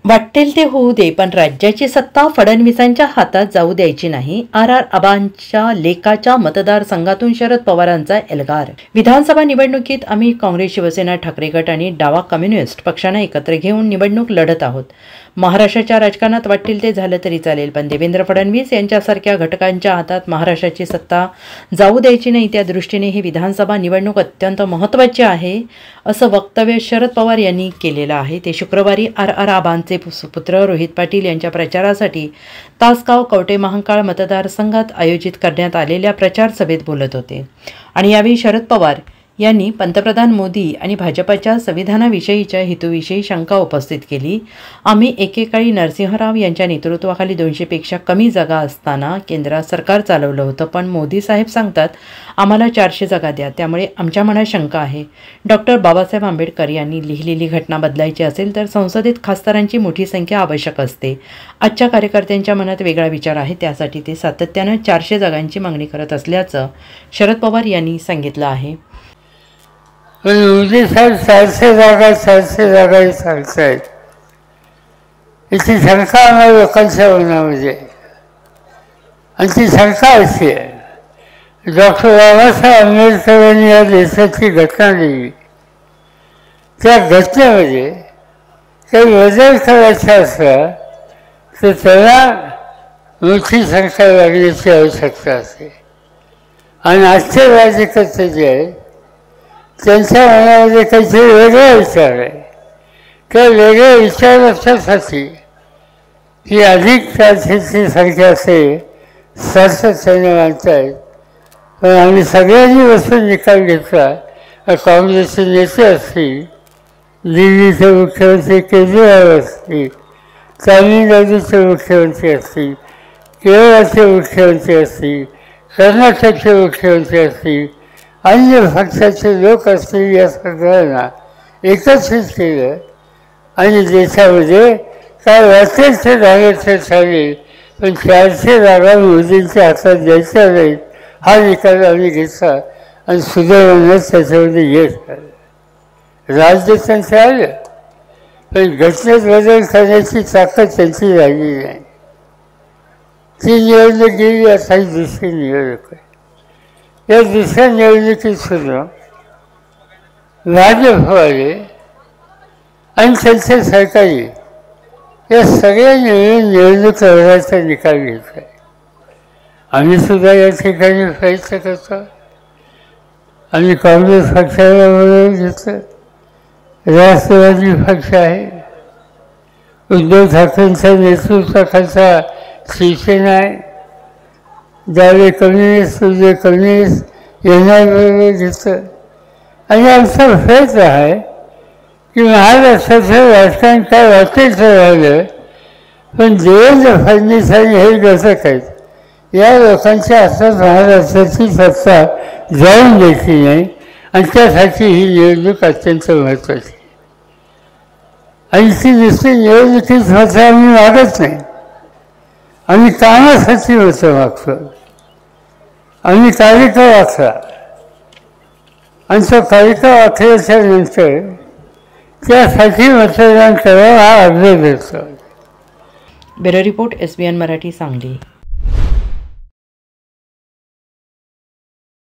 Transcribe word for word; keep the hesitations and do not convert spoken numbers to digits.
वाटेल ते होऊ दे, पण राज्याची सत्ता फडणवीसांच्या हातात जाऊ द्यायची नाही. आर आर आबांच्या लेकाच्या मतदारसंघातून शरद पवारांचा एल्गार. विधानसभा निवडणुकीत आम्ही काँग्रेस, शिवसेना, ठाकरे गट आणि डावा कम्युनिस्ट पक्षांना एकत्र घेऊन निवडणूक लढत आहोत. महाराष्ट्राच्या राजकारणात वाटेल ते झालं तरी चालेल, पण देवेंद्र फडणवीस यांच्यासारख्या घटकांच्या हातात महाराष्ट्राची सत्ता जाऊ द्यायची नाही. त्या दृष्टीने ही विधानसभा निवडणूक अत्यंत महत्त्वाची आहे, असं वक्तव्य शरद पवार यांनी केलेलं आहे. ते शुक्रवारी आर आर आबांचे पुत्र रोहित पाटील यांच्या प्रचारासाठी तासगाव कवठे महांकाळ मतदारसंघात आयोजित करण्यात आलेल्या प्रचार सभेत बोलत होते. आणि यावेळी शरद पवार यांनी पंतप्रधान मोदी आणि भाजपच्या संविधानाविषयीच्या हेतूविषयी शंका उपस्थित केली. आम्ही एकेकाळी नरसिंहराव यांच्या नेतृत्वाखाली दोनशेपेक्षा कमी जागा असताना केंद्रात सरकार चालवलं होतं, पण मोदी साहेब सांगतात आम्हाला चारशे जागा द्या. त्यामुळे आमच्या मनात शंका आहे. डॉक्टर बाबासाहेब आंबेडकर यांनी लिहिलेली घटना बदलायची असेल तर संसदेत खासदारांची मोठी संख्या आवश्यक असते. आजच्या कार्यकर्त्यांच्या मनात वेगळा विचार आहे, त्यासाठी ते सातत्यानं चारशे जागांची मागणी करत असल्याचं शरद पवार यांनी सांगितलं आहे. पण मोदी साहेब चारशे जागा चारशे जागा सांगत आहेत, याची शंका आम्हाला लोकांच्या मनामध्ये. आणि ती शंका अशी आहे, डॉक्टर बाबासाहेब आंबेडकरांनी या देशाची घटना लिहिली, त्या घटनेमध्ये काही बदल करायचा असला तर त्याला मोठी संख्या लागण्याची आवश्यकता असते. आणि आजचे राज्यकर्ते जे आहेत त्यांच्या मनामध्ये काहीतरी वेगळा विचार आहे. त्या वेगळ्या विचार लक्षासाठी ही अधिक चारशेची संख्या असेल सातत्याने मानतायत. पण आम्ही सगळ्यांनी बसून निकाल घेतला. काँग्रेसचे नेते असतील, दिल्लीचे मुख्यमंत्री केजरीवाल असतील, तामिळनाडूचे मुख्यमंत्री असतील, केरळाचे मुख्यमंत्री असतील, कर्नाटकचे मुख्यमंत्री असतील, अन्य पक्षाचे लोक असतील, या सगळ्यांना एकत्रित केलं आणि देशामध्ये काय वाटेल ते झाले ते चालेल, पण चारशे जागा मोदींच्या हातात द्यायच्या नाहीत हा निकाल आम्ही घेतला आणि सुदैवानंच त्याच्यामध्ये यश आलं. राज्य त्यांचं आलं, पण घटनेत बदल करण्याची ताकद त्यांची राहिली नाही. ती निवडणूक गेली, आता ही दुसरी निवडणूक आहे. या दुसऱ्या निवडणुकीत सुद्धा भाजपवाले आणि त्यांचे सरकारी या सगळ्या निवडून निवडणूक लढण्याचा निकाल घेतला आहे. आम्ही सुद्धा या ठिकाणी प्रयत्न करतो. आम्ही काँग्रेस पक्षाला बोलवून घेतलं, राष्ट्रवादी पक्ष आहे, उद्धव ठाकरेंच्या नेतृत्वाखालचा शिवसेना आहे, ज्यावेळी कम्युनिस्ट तुझे कम्युनिस्ट यांना बरोबर घेतलं. आणि आमचा प्रयत्न आहे की महाराष्ट्राचं राजकारण काय वाटेल तर राहिलं, पण देवेंद्र फडणवीसांनी हे घटक आहेत, या लोकांच्या हातात महाराष्ट्राची सत्ता जाऊन द्यायची नाही. आणि त्यासाठी ही निवडणूक अत्यंत महत्त्वाची. आणि ती नुसती निवडणुकीच मतं आम्ही मागत नाही, आम्ही कामासाठी मतं मागतो. आम्ही कार्यक्रम आखला आणि तो कार्यक्रम आखल्याच्या नंतर त्यासाठी मतदान करावं हा आग्रह धरतो. Bureau report, S B N Marathi, Sangli.